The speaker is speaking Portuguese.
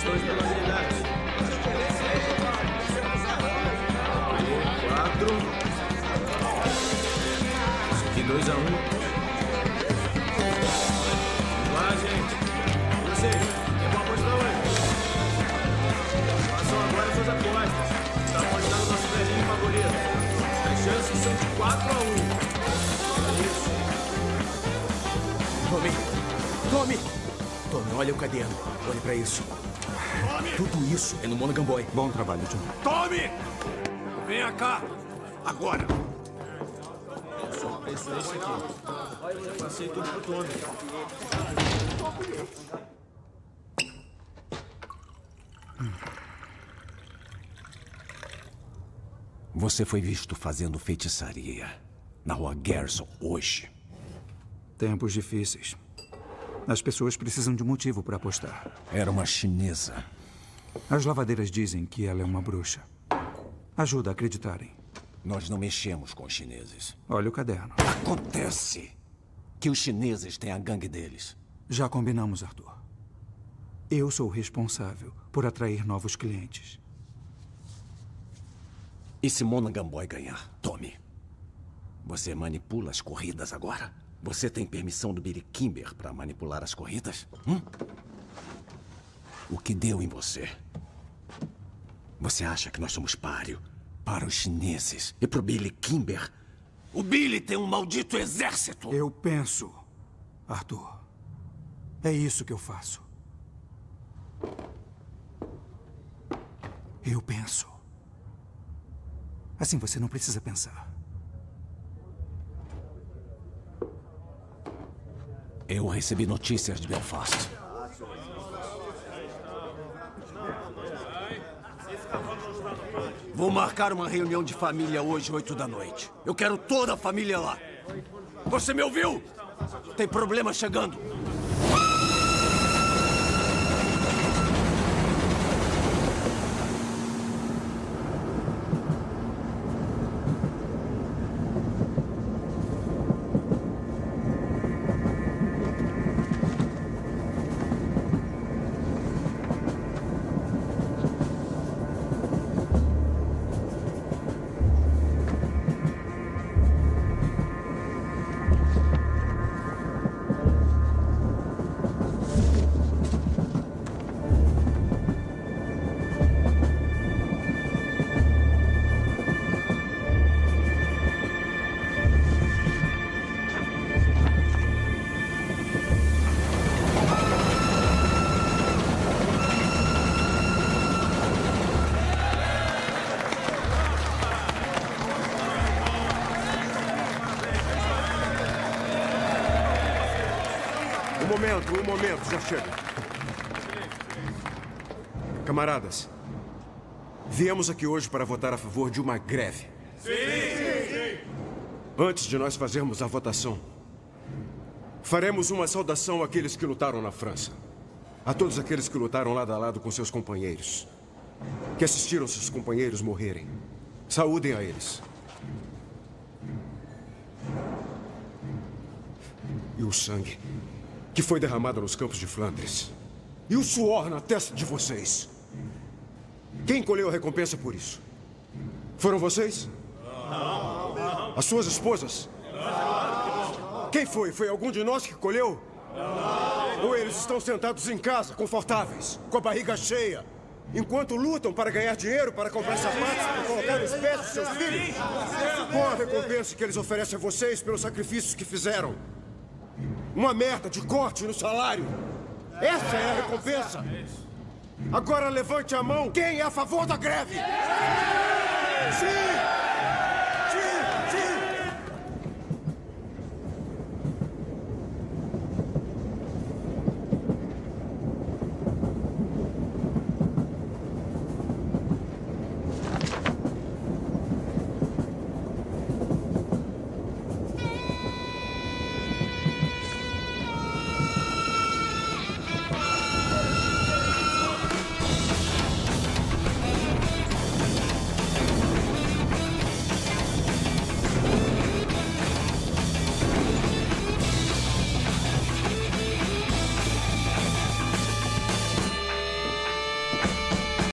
dois pela unidade. 4. Isso aqui 2-1. Vamos lá, gente. Vocês, tem uma aposta hoje. Façam agora suas apostas. Está apostando nosso velhinho favorito. As chances são de 4-1. Isso. Tommy, olha o caderno. Olhe pra isso. Tudo isso é no Monaghan Boy. Bom trabalho, John. Tommy! Venha cá! Agora! Só preço esse aqui. Já passei tudo pro Tommy. Você foi visto fazendo feitiçaria na rua Garrison hoje. Tempos difíceis. As pessoas precisam de motivo para apostar. Era uma chinesa. As lavadeiras dizem que ela é uma bruxa. Ajuda a acreditarem. Nós não mexemos com os chineses. Olha o caderno. Acontece que os chineses têm a gangue deles. Já combinamos, Arthur. Eu sou o responsável por atrair novos clientes. E se Monaghan Boy ganhar, Tommy? Você manipula as corridas agora? Você tem permissão do Billy Kimber para manipular as corridas? O que deu em você? Você acha que nós somos páreo para os chineses e para o Billy Kimber? O Billy tem um maldito exército! Eu penso, Arthur. É isso que eu faço. Eu penso. Assim você não precisa pensar. Eu recebi notícias de Belfast. Vou marcar uma reunião de família hoje, 8 da noite. Eu quero toda a família lá. Você me ouviu? Tem problema chegando. Um momento, já chega. Camaradas, viemos aqui hoje para votar a favor de uma greve. Sim! Antes de nós fazermos a votação, faremos uma saudação àqueles que lutaram na França. A todos aqueles que lutaram lado a lado com seus companheiros. Que assistiram seus companheiros morrerem. Saúdem a eles. E o sangue que foi derramado nos campos de Flandres. E o suor na testa de vocês. Quem colheu a recompensa por isso? Foram vocês? Não. As suas esposas? Não. Quem foi? Foi algum de nós que colheu? Não. Ou eles estão sentados em casa, confortáveis, com a barriga cheia, enquanto lutam para ganhar dinheiro, para comprar sapatos, para colocar nos pés dos seus filhos? Qual a recompensa que eles oferecem a vocês pelos sacrifícios que fizeram? Uma merda de corte no salário. Essa é a recompensa. Agora levante a mão quem é a favor da greve. Sim!